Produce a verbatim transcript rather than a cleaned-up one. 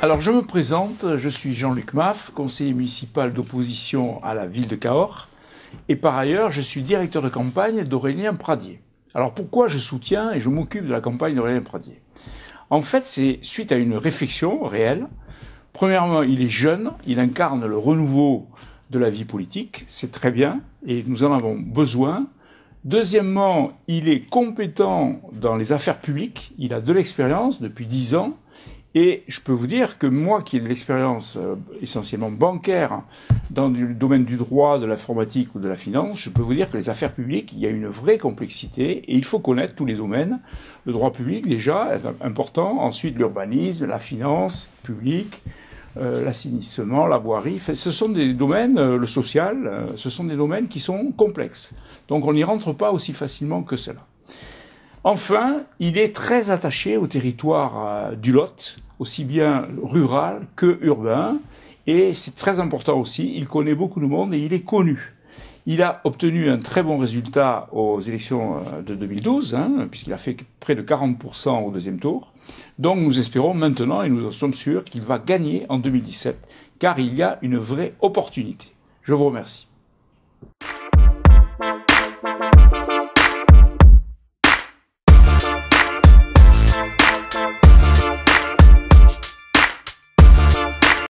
Alors je me présente, je suis Jean-Luc Maff, conseiller municipal d'opposition à la ville de Cahors, et par ailleurs je suis directeur de campagne d'Aurélien Pradier. Alors pourquoi je soutiens et je m'occupe de la campagne d'Aurélien Pradier? En fait, c'est suite à une réflexion réelle. Premièrement, il est jeune, il incarne le renouveau de la vie politique, c'est très bien, et nous en avons besoin. Deuxièmement, il est compétent dans les affaires publiques, il a de l'expérience depuis dix ans, et je peux vous dire que moi qui ai de l'expérience euh, essentiellement bancaire dans le domaine du droit, de l'informatique ou de la finance, je peux vous dire que les affaires publiques, il y a une vraie complexité et il faut connaître tous les domaines. Le droit public déjà est important, ensuite l'urbanisme, la finance publique, euh, l'assainissement, la voirie. Ce sont des domaines, euh, le social, euh, ce sont des domaines qui sont complexes. Donc on n'y rentre pas aussi facilement que cela. Enfin, il est très attaché au territoire euh, du Lot, aussi bien rural que urbain, et c'est très important aussi, il connaît beaucoup de monde et il est connu. Il a obtenu un très bon résultat aux élections de deux mille douze, hein, puisqu'il a fait près de quarante pour cent au deuxième tour. Donc nous espérons maintenant, et nous sommes sûrs, qu'il va gagner en deux mille dix-sept, car il y a une vraie opportunité. Je vous remercie.